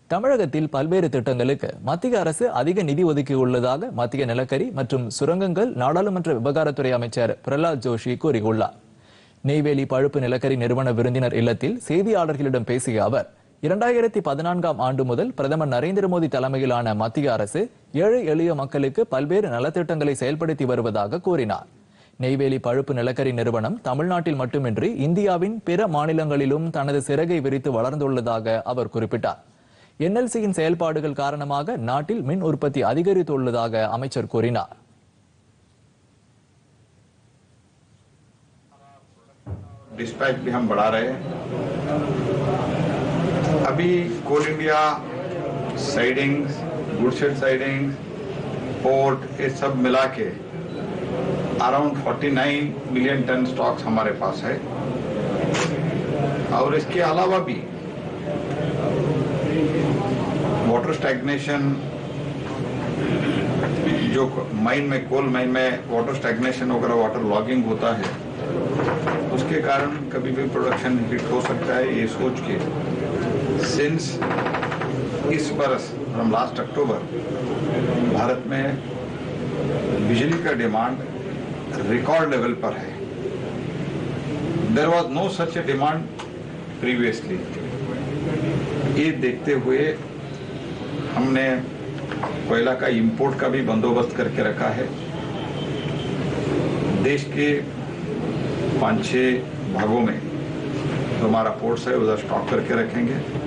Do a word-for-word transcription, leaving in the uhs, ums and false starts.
தமிழகத்தில் பல்வேறு திட்டங்களுக்கு மத்திய அரசு அதிக நிதி ஒதுக்கியுள்ளதாக மத்திய நிலக்கரி மற்றும் சுரங்கங்கள் நாடாளுமன்ற விவகாரத்துறை அமைச்சர் பிரஹ்லாத் ஜோஷி கூறியுள்ளார். நெய்வேலி பழுப்பு நிலக்கரி நிறுவன விருந்தினர் இல்லத்தில் செய்தியாளர்களிடம் பேசிய அவர், இரண்டாயிரத்தி பதினான்காம் ஆண்டு முதல் பிரதமர் நரேந்திர மோடி தலைமையிலான மத்திய அரசு ஏழை எளிய மக்களுக்கு பல்வேறு நலத்திட்டங்களை செயல்படுத்தி வருவதாக கூறினார். நெய்வேலி பழுப்பு நிலக்கரி நிறுவனம் தமிழ்நாட்டில் மட்டுமின்றி இந்தியாவின் பிற மாநிலங்களிலும் தனது சிறகை விரித்து வளர்ந்துள்ளதாக அவர் குறிப்பிட்டார். என்எல்சியின் செயல்பாடுகள் காரணமாக நாட்டில் மின் உற்பத்தி அதிகரித்துள்ளதாக அமைச்சர் கூறினார். डिस्पैच भी हम बढ़ा रहे हैं। अभी Coal India sidings, good shed sidings, port ये सब मिला के अराउंड उनचास मिलियन टन स्टॉक्स हमारे पास है और इसके अलावा भी वाटर स्टैग्नेशन, जो माइन में कोल माइन में वाटर स्टैग्नेशन वगैरह वाटर लॉगिंग होता है उसके कारण कभी भी प्रोडक्शन हिट हो सकता है। ये सोच के सिंस इस बरस फ्रॉम लास्ट अक्टूबर भारत में बिजली का डिमांड रिकॉर्ड लेवल पर है। There was no such a demand previously. ये देखते हुए हमने कोयला का इंपोर्ट का भी बंदोबस्त करके रखा है। देश के पांच छह भागों में जो हमारा पोर्ट्स है उधर स्टॉक करके रखेंगे।